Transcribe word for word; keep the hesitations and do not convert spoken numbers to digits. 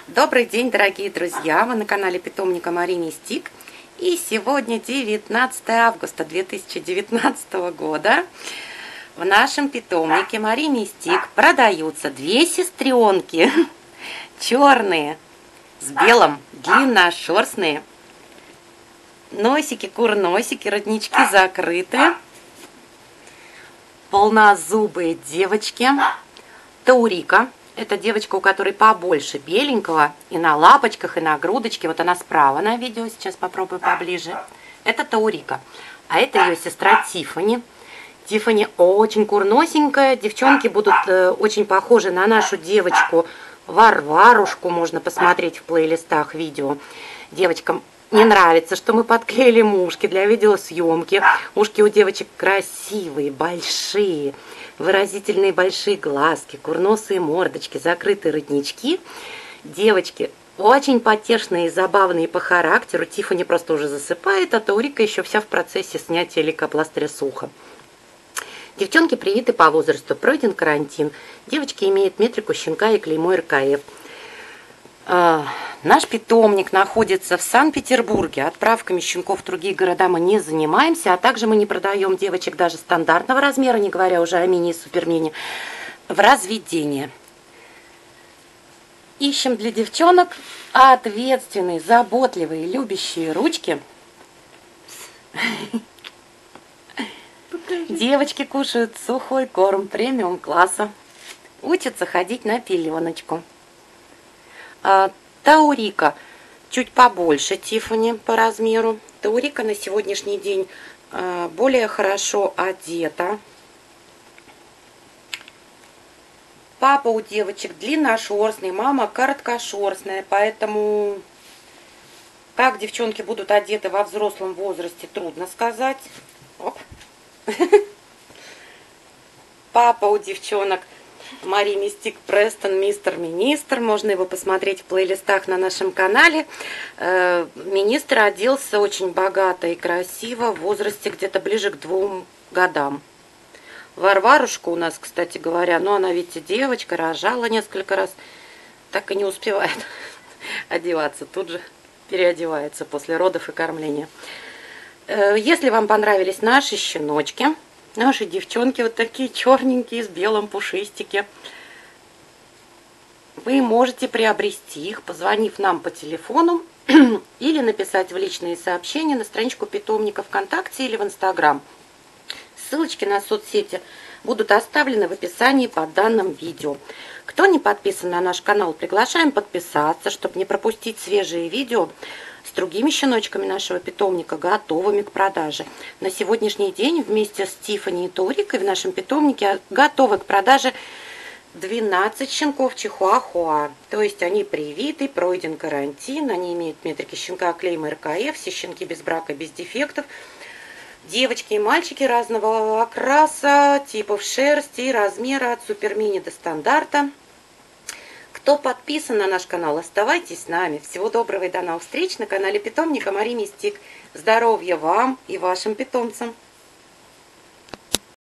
Добрый день, дорогие друзья! Вы на канале питомника Мари Мистик. И сегодня девятнадцатое августа две тысячи девятнадцатого года. В нашем питомнике Мари Мистик продаются две сестренки. Черные, с белым, длинношерстные. Носики, курносики, роднички закрыты. Полнозубые девочки. Таурика. Это девочка, у которой побольше беленького, и на лапочках, и на грудочке. Вот она справа на видео, сейчас попробую поближе. Это Таурика. А это ее сестра Тиффани. Тиффани очень курносенькая. Девчонки будут э, очень похожи на нашу девочку Варварушку. Можно посмотреть в плейлистах видео. Девочкам не нравится, что мы подклеили ушки для видеосъемки. Ушки у девочек красивые, большие. Выразительные большие глазки, курносые мордочки, закрытые роднички. Девочки очень потешные и забавные по характеру. Тиффани просто уже засыпает, а Таурика еще вся в процессе снятия лейкопластыря с уха. Девчонки привиты по возрасту, пройден карантин. Девочки имеют метрику щенка и клеймо эр ка эф. А, наш питомник находится в Санкт-Петербурге. Отправками щенков в другие города мы не занимаемся, а также мы не продаем девочек даже стандартного размера, не говоря уже о мини и супермини, в разведение. Ищем для девчонок ответственные, заботливые, любящие ручки. Девочки кушают сухой корм премиум класса. Учатся ходить на пеленочку. Таурика чуть побольше Тиффани по размеру. Таурика на сегодняшний день более хорошо одета. Папа у девочек длинношерстный, мама короткошерстная, поэтому как девчонки будут одеты во взрослом возрасте, трудно сказать. Оп. Папа у девчонок Мари Мистик Престон, мистер Министр. Можно его посмотреть в плейлистах на нашем канале. Министр оделся очень богато и красиво в возрасте где-то ближе к двум годам. Варварушка у нас, кстати говоря, ну она, видите, девочка, рожала несколько раз, так и не успевает одеваться, тут же переодевается после родов и кормления. Если вам понравились наши щеночки, наши девчонки вот такие черненькие, с белым пушистики, вы можете приобрести их, позвонив нам по телефону или написать в личные сообщения на страничку питомника ВКонтакте или в Инстаграм. Ссылочки на соцсети будут оставлены в описании под данным видео. Кто не подписан на наш канал, приглашаем подписаться, чтобы не пропустить свежие видео с другими щеночками нашего питомника, готовыми к продаже. На сегодняшний день вместе с Тиффани и Таурикой в нашем питомнике готовы к продаже двенадцать щенков чихуахуа. То есть они привиты, пройден карантин, они имеют метрики щенка, клейма эр ка эф, все щенки без брака, без дефектов. Девочки и мальчики разного окраса, типов шерсти и размера от супермини до стандарта. Кто подписан на наш канал, оставайтесь с нами. Всего доброго и до новых встреч на канале питомника Мари Мистик. Здоровья вам и вашим питомцам!